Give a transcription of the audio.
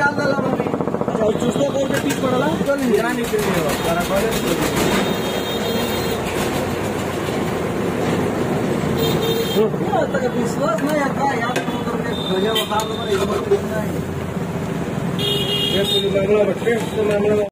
डाल डाला अभी अच्छा चुस्तो को के पीस पड़ला चल जना निकल गयो तारा कहले तक विश्वास नहीं आता यार करके गजब बता दो ये मामला बच्चे मामला